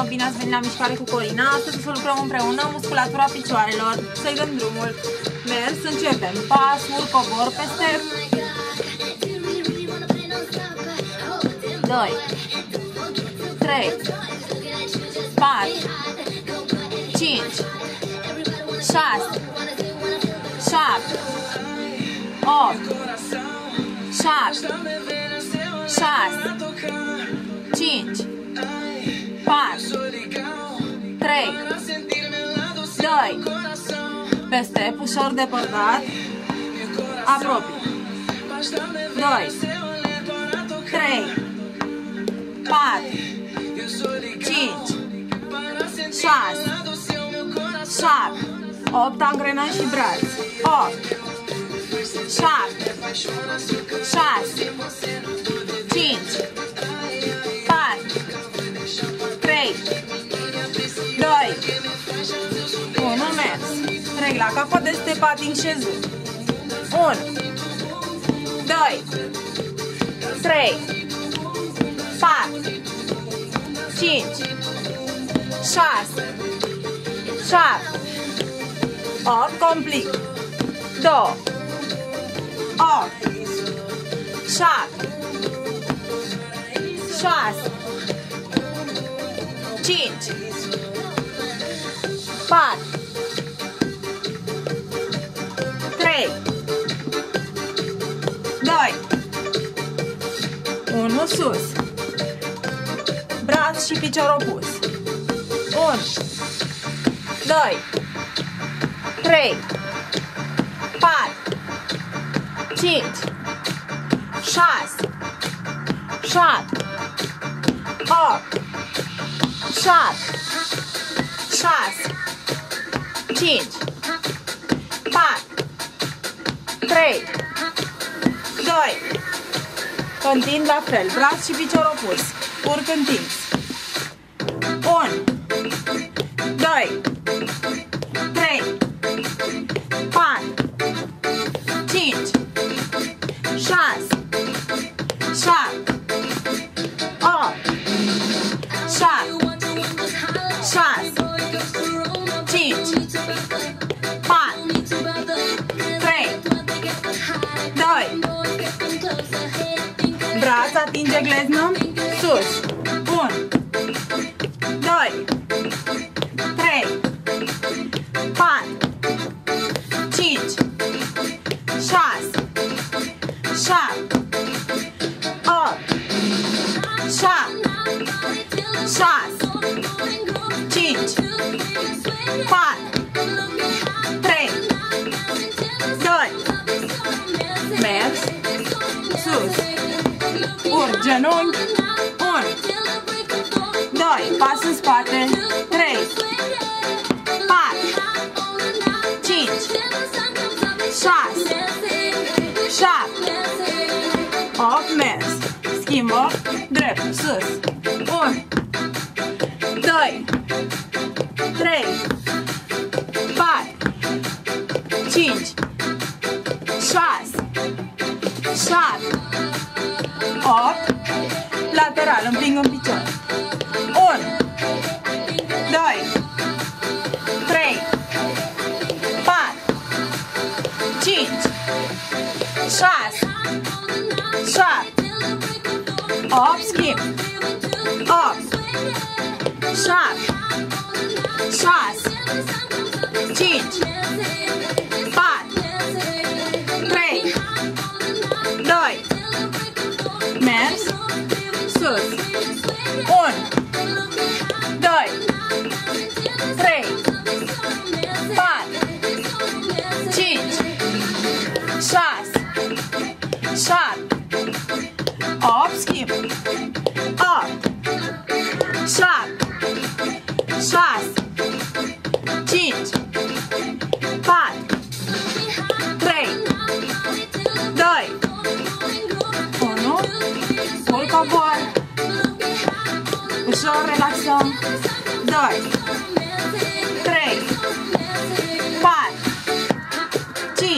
bine ați venit la Mișcare cu Corina. Astăzi să lucrăm împreună musculatura picioarelor. Să-i dăm drumul. Mers, începem. Pas, urc, cobor pe step. 2 3 4 5 6 7 8 7 6 5 4 3 2 pe step, ușor depărtat, apropii. 2 3 4 5 6 7 8 angrenăm și braț. 8 7 6 5 4 3 2 1, mers. Trec la capăt de step, ating șezut. 1 2 3 4 5 6 7 8, complet. 2 8 7 6 5 4 3 2 1, sus. Braț și picior opus. 1 2 3 4 5 6 7 8 7 6 5 4 3 2 Întind la fel, braț și picior opus. Urc întins. 1 2 3 4 5 6 7 8 7 6 5 4 3 2 Braț atinge gleznă sus. 1 2 3 4 5 6 7 8 7 6 5 4 3 2 Mers sus. Urc genunchi. 1 2 Pas în spate. 3 4 5 6 7 8 Mers. Schimbă. Drept. Sus. 1 2 3 4 5 6 7 8 Lateral, împing în picior. 1 2 3 4 5 6 7 8 Schimb. 8 7 6 5 4 3 2 Mers sus. 1 2 3 4 5 6 7 8 Schimb. 8 7 6 5 4 3 2 1 Urc, cobor. Ușor relaxăm. 2 3 4 5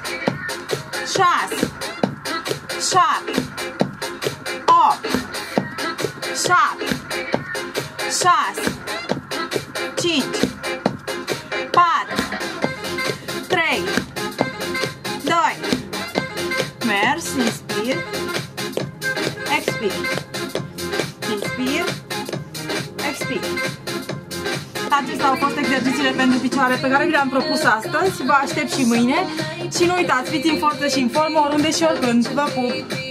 6 7 8 7 6 5, 4, 3, 2, mers, inspir, expir, inspir, expir. Acestea au fost exercițiile pentru picioare pe care vi le-am propus astăzi. Vă aștept și mâine și nu uitați, fiți în forță și în formă oriunde și oricând. Vă pup!